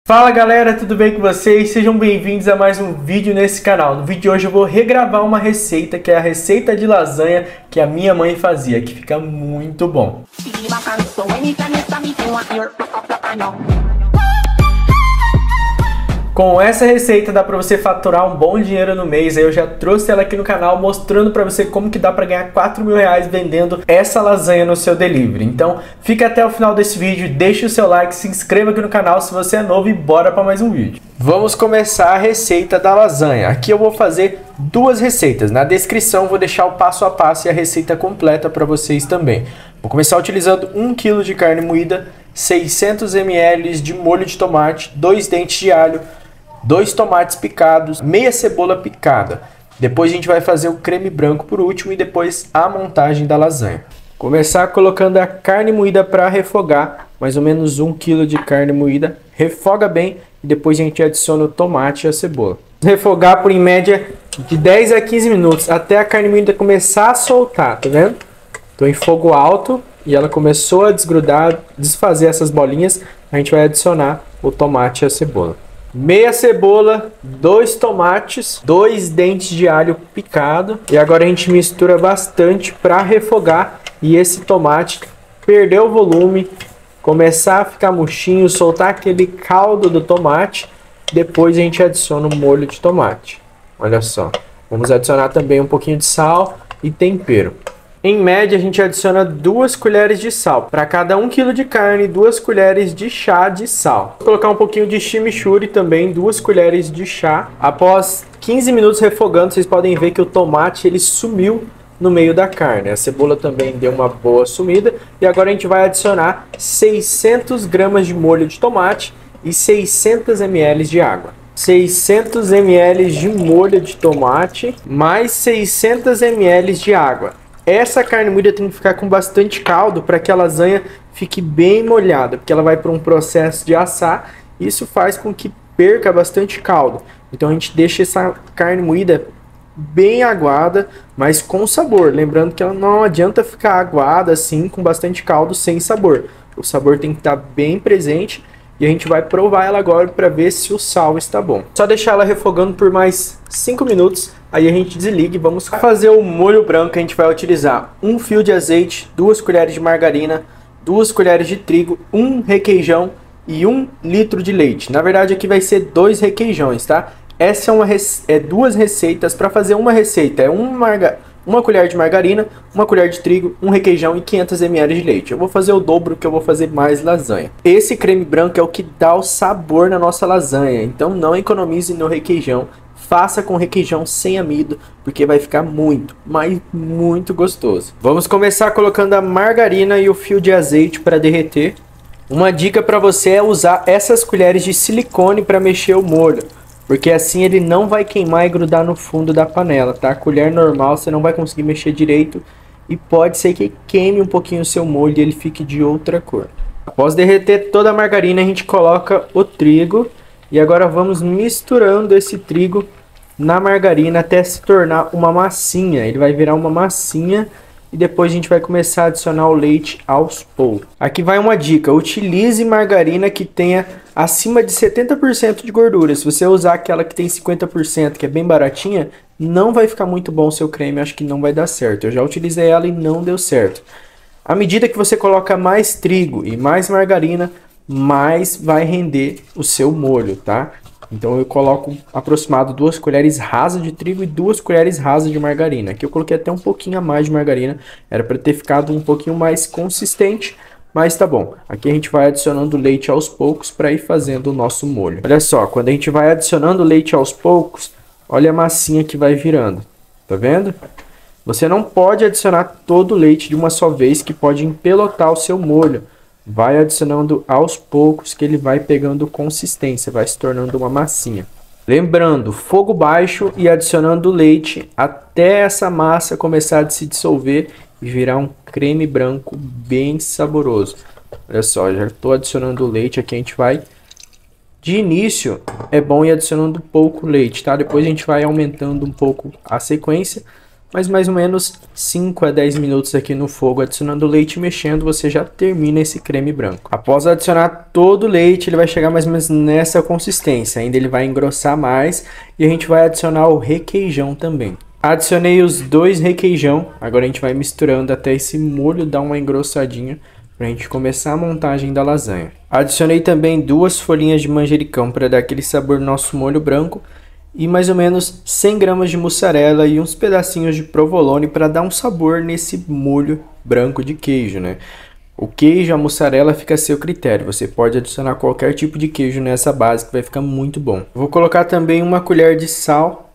Fala galera, tudo bem com vocês? Sejam bem-vindos a mais um vídeo nesse canal. No vídeo de hoje eu vou regravar uma receita, que é a receita de lasanha que a minha mãe fazia, que fica muito bom. Com essa receita dá pra você faturar um bom dinheiro no mês. Eu já trouxe ela aqui no canal mostrando pra você como que dá pra ganhar R$4.000 vendendo essa lasanha no seu delivery. Então fica até o final desse vídeo, deixa o seu like, se inscreva aqui no canal se você é novo e bora pra mais um vídeo. Vamos começar a receita da lasanha. Aqui eu vou fazer duas receitas. Na descrição vou deixar o passo a passo e a receita completa para vocês também. Vou começar utilizando 1 kg de carne moída, 600 ml de molho de tomate, 2 dentes de alho, 2 tomates picados, meia cebola picada. Depois a gente vai fazer o creme branco por último e depois a montagem da lasanha. Começar colocando a carne moída para refogar, mais ou menos 1 kg de carne moída. Refoga bem e depois a gente adiciona o tomate e a cebola. Refogar por em média de 10 a 15 minutos até a carne moída começar a soltar, tá vendo? Estou em fogo alto e ela começou a desgrudar, desfazer essas bolinhas. A gente vai adicionar o tomate e a cebola. Meia cebola, 2 tomates, 2 dentes de alho picado. E agora a gente mistura bastante para refogar e esse tomate perder o volume, começar a ficar murchinho, soltar aquele caldo do tomate. Depois a gente adiciona o molho de tomate. Olha só, vamos adicionar também um pouquinho de sal e tempero. Em média, a gente adiciona 2 colheres de sal. Para cada 1 kg de carne, 2 colheres de chá de sal. Vou colocar um pouquinho de chimichurri também, 2 colheres de chá. Após 15 minutos refogando, vocês podem ver que o tomate ele sumiu no meio da carne. A cebola também deu uma boa sumida. E agora a gente vai adicionar 600 gramas de molho de tomate e 600 ml de água. 600 ml de molho de tomate mais 600 ml de água. Essa carne moída tem que ficar com bastante caldo para que a lasanha fique bem molhada, porque ela vai para um processo de assar. Isso faz com que perca bastante caldo. Então a gente deixa essa carne moída bem aguada, mas com sabor. Lembrando que ela não adianta ficar aguada assim, com bastante caldo, sem sabor. O sabor tem que estar bem presente. E a gente vai provar ela agora para ver se o sal está bom. Só deixar ela refogando por mais 5 minutos. Aí a gente desliga e vamos fazer o molho branco. A gente vai utilizar 1 fio de azeite, 2 colheres de margarina, 2 colheres de trigo, 1 requeijão e 1 litro de leite. Na verdade aqui vai ser 2 requeijões, tá? Essa é duas receitas. Para fazer uma receita é uma colher de margarina, 1 colher de trigo, 1 requeijão e 500 ml de leite. Eu vou fazer o dobro, que eu vou fazer mais lasanha. Esse creme branco é o que dá o sabor na nossa lasanha. Então não economize no requeijão. Faça com requeijão sem amido, porque vai ficar muito, mas muito gostoso. Vamos começar colocando a margarina e o fio de azeite para derreter. Uma dica para você é usar essas colheres de silicone para mexer o molho, porque assim ele não vai queimar e grudar no fundo da panela, tá? A colher normal você não vai conseguir mexer direito e pode ser que queime um pouquinho o seu molho e ele fique de outra cor. Após derreter toda a margarina, a gente coloca o trigo e agora vamos misturando esse trigo na margarina até se tornar uma massinha. Ele vai virar uma massinha e depois a gente vai começar a adicionar o leite aos poucos. Aqui vai uma dica: utilize margarina que tenha acima de 70% de gordura. Se você usar aquela que tem 50%, que é bem baratinha, não vai ficar muito bom o seu creme, acho que não vai dar certo. Eu já utilizei ela e não deu certo. À medida que você coloca mais trigo e mais margarina, mais vai render o seu molho, tá? Então eu coloco aproximado 2 colheres rasas de trigo e 2 colheres rasas de margarina. Aqui eu coloquei até um pouquinho a mais de margarina, era para ter ficado um pouquinho mais consistente, mas tá bom. Aqui a gente vai adicionando leite aos poucos para ir fazendo o nosso molho. Olha só, quando a gente vai adicionando leite aos poucos, olha a massinha que vai virando. Tá vendo? Você não pode adicionar todo o leite de uma só vez, que pode empelotar o seu molho. Vai adicionando aos poucos que ele vai pegando consistência, vai se tornando uma massinha. Lembrando, fogo baixo e adicionando leite até essa massa começar a se dissolver e virar um creme branco bem saboroso. Olha só, já estou adicionando o leite aqui. A gente vai, de início, é bom ir adicionando pouco leite, tá? Depois a gente vai aumentando um pouco a sequência. mas mais ou menos 5 a 10 minutos aqui no fogo, adicionando leite e mexendo, você já termina esse creme branco. Após adicionar todo o leite, ele vai chegar mais ou menos nessa consistência, ainda ele vai engrossar mais e a gente vai adicionar o requeijão também. Adicionei os 2 requeijão, agora a gente vai misturando até esse molho dar uma engrossadinha para a gente começar a montagem da lasanha. Adicionei também 2 folhinhas de manjericão para dar aquele sabor no nosso molho branco e mais ou menos 100 gramas de mussarela e uns pedacinhos de provolone para dar um sabor nesse molho branco de queijo, né? O queijo, a mussarela fica a seu critério, você pode adicionar qualquer tipo de queijo nessa base que vai ficar muito bom. Vou colocar também 1 colher de sal.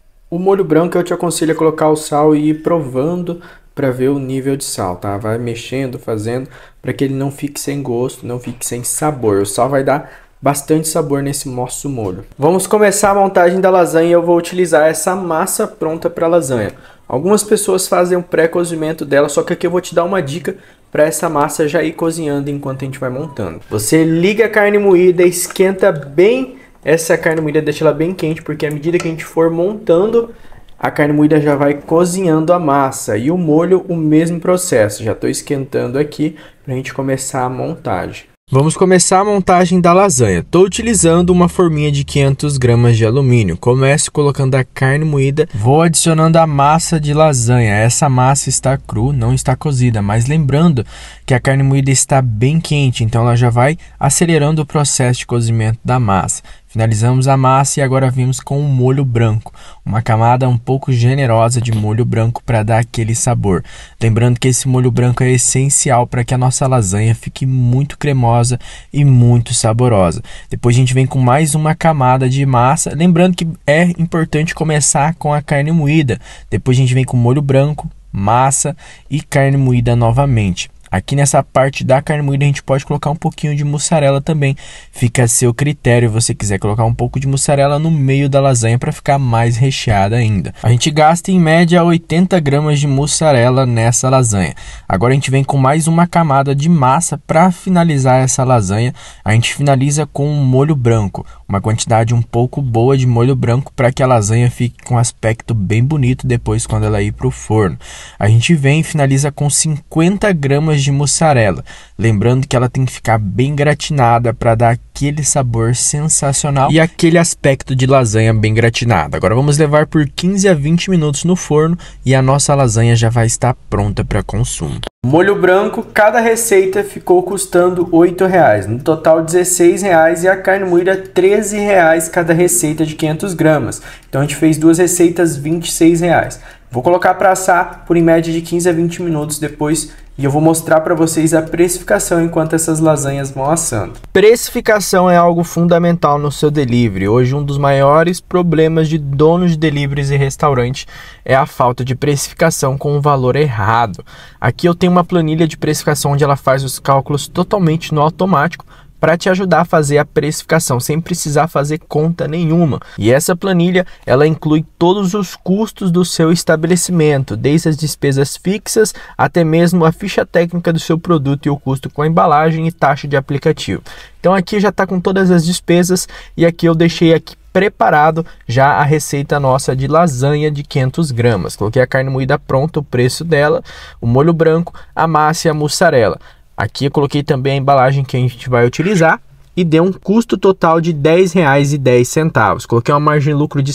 O molho branco eu te aconselho a colocar o sal e ir provando para ver o nível de sal, tá? Vai mexendo, fazendo, para que ele não fique sem gosto, não fique sem sabor. O sal vai dar bastante sabor nesse nosso molho. Vamos começar a montagem da lasanha e eu vou utilizar essa massa pronta para lasanha. Algumas pessoas fazem um pré-cozimento dela, só que aqui eu vou te dar uma dica para essa massa já ir cozinhando enquanto a gente vai montando. Você liga a carne moída, esquenta bem essa carne moída, deixa ela bem quente, porque à medida que a gente for montando, a carne moída já vai cozinhando a massa. E o molho, o mesmo processo. Já estou esquentando aqui para a gente começar a montagem. Vamos começar a montagem da lasanha. Estou utilizando uma forminha de 500 gramas de alumínio. Comece colocando a carne moída. Vou adicionando a massa de lasanha. Essa massa está crua, não está cozida. Mas lembrando que a carne moída está bem quente, então ela já vai acelerando o processo de cozimento da massa. Finalizamos a massa e agora vimos com um molho branco. Uma camada um pouco generosa de molho branco para dar aquele sabor. Lembrando que esse molho branco é essencial para que a nossa lasanha fique muito cremosa e muito saborosa. Depois a gente vem com mais uma camada de massa. Lembrando que é importante começar com a carne moída. Depois a gente vem com molho branco, massa e carne moída novamente. Aqui nessa parte da carne moída a gente pode colocar um pouquinho de mussarela também. Fica a seu critério, se você quiser colocar um pouco de mussarela no meio da lasanha para ficar mais recheada ainda. A gente gasta em média 80 gramas de mussarela nessa lasanha. Agora a gente vem com mais uma camada de massa para finalizar essa lasanha. A gente finaliza com um molho branco, uma quantidade um pouco boa de molho branco para que a lasanha fique com um aspecto bem bonito depois quando ela ir para o forno. A gente vem e finaliza com 50 gramas de mussarela, lembrando que ela tem que ficar bem gratinada para dar aquele sabor sensacional e aquele aspecto de lasanha bem gratinada. Agora vamos levar por 15 a 20 minutos no forno e a nossa lasanha já vai estar pronta para consumo. Molho branco, cada receita ficou custando R$ 8,00, no total R$ 16,00, e a carne moída R$ 13,00 cada receita de 500 gramas. Então a gente fez 2 receitas, R$ 26,00. Vou colocar para assar por em média de 15 a 20 minutos depois e eu vou mostrar para vocês a precificação enquanto essas lasanhas vão assando. Precificação é algo fundamental no seu delivery. Hoje um dos maiores problemas de donos de deliveries e restaurantes é a falta de precificação com o valor errado. Aqui eu tenho uma planilha de precificação onde ela faz os cálculos totalmente no automático para te ajudar a fazer a precificação sem precisar fazer conta nenhuma. E essa planilha, ela inclui todos os custos do seu estabelecimento, desde as despesas fixas até mesmo a ficha técnica do seu produto e o custo com a embalagem e taxa de aplicativo. Então aqui já está com todas as despesas e aqui eu deixei aqui preparado já a receita nossa de lasanha de 500 gramas. Coloquei a carne moída pronta, o preço dela, o molho branco, a massa e a mussarela. Aqui eu coloquei também a embalagem que a gente vai utilizar e deu um custo total de R$ 10,10. Coloquei uma margem de lucro de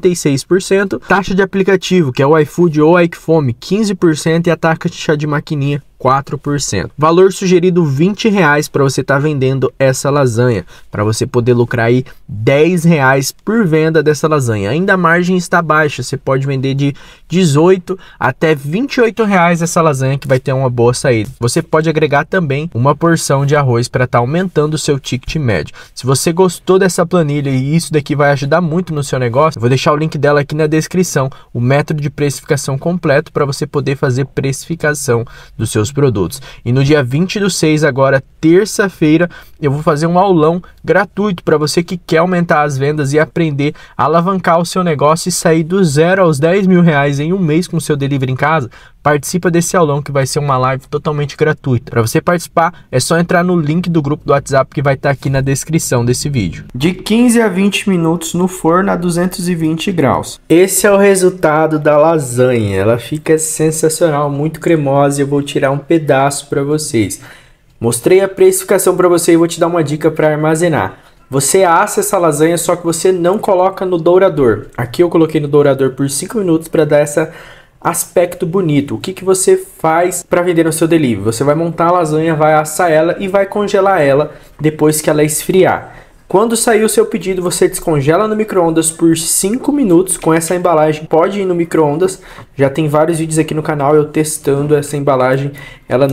66%, taxa de aplicativo, que é o iFood ou iFome, 15% e a taxa de maquininha, 4%. Valor sugerido R$20 para você estar vendendo essa lasanha, para você poder lucrar aí R$10 por venda dessa lasanha. Ainda a margem está baixa, você pode vender de R$18 até R$28 essa lasanha que vai ter uma boa saída. Você pode agregar também uma porção de arroz para estar aumentando o seu ticket médio. Se você gostou dessa planilha e isso daqui vai ajudar muito no seu negócio, eu vou deixar o link dela aqui na descrição, o método de precificação completo para você poder fazer precificação dos seus produtos. E no dia 20/6, agora terça-feira, eu vou fazer um aulão gratuito para você que quer aumentar as vendas e aprender a alavancar o seu negócio e sair do 0 aos R$10 mil em um mês com o seu delivery em casa. participa desse aulão que vai ser uma live totalmente gratuita. Para você participar, é só entrar no link do grupo do WhatsApp que vai estar aqui na descrição desse vídeo. De 15 a 20 minutos no forno a 220 graus. Esse é o resultado da lasanha. Ela fica sensacional, muito cremosa, e eu vou tirar um pedaço para vocês. Mostrei a precificação para você e vou te dar uma dica para armazenar. Você assa essa lasanha, só que você não coloca no dourador. Aqui eu coloquei no dourador por 5 minutos para dar esse aspecto bonito. O que você faz para vender no seu delivery? Você vai montar a lasanha, vai assar ela e vai congelar ela depois que ela esfriar. Quando sair o seu pedido, você descongela no micro-ondas por 5 minutos com essa embalagem. Pode ir no micro-ondas. Já tem vários vídeos aqui no canal eu testando essa embalagem. Ela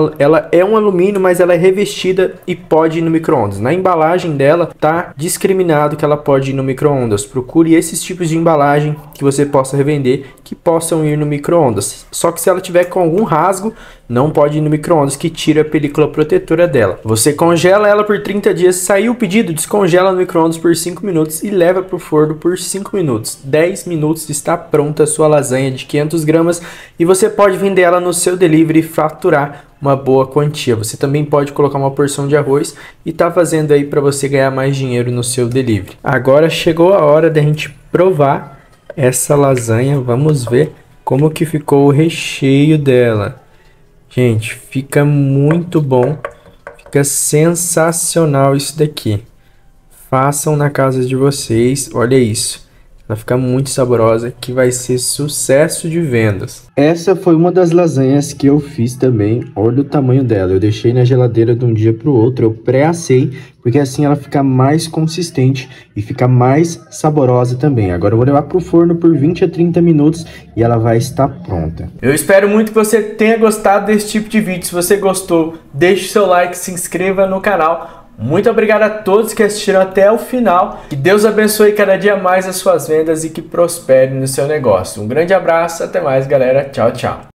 é um alumínio, mas ela é revestida e pode ir no micro-ondas. Na embalagem dela tá discriminado que ela pode ir no micro-ondas. Procure esses tipos de embalagem que você possa revender que possam ir no micro-ondas. Só que se ela tiver com algum rasgo, não pode ir no micro-ondas, que tira a película protetora dela. Você congela ela por 30 dias. Saiu o pedido, descongela no micro-ondas por 5 minutos e leva para o forno por 5 minutos. 10 minutos está pronta a sua lasanha de 500 gramas e você pode vender ela no seu delivery e faturar uma boa quantia. Você também pode colocar uma porção de arroz e tá fazendo aí para você ganhar mais dinheiro no seu delivery. Agora chegou a hora da gente provar essa lasanha. Vamos ver como que ficou o recheio dela. Gente, fica muito bom, fica sensacional isso daqui. Façam na casa de vocês, olha isso. Ela fica muito saborosa, que vai ser sucesso de vendas. Essa foi uma das lasanhas que eu fiz também. Olha o tamanho dela. Eu deixei na geladeira de um dia para o outro. Eu pré-assei, porque assim ela fica mais consistente e fica mais saborosa também. Agora eu vou levar para o forno por 20 a 30 minutos e ela vai estar pronta. Eu espero muito que você tenha gostado desse tipo de vídeo. Se você gostou, deixe seu like, se inscreva no canal. Muito obrigado a todos que assistiram até o final. Que Deus abençoe cada dia mais as suas vendas e que prospere no seu negócio. Um grande abraço, até mais, galera. Tchau, tchau.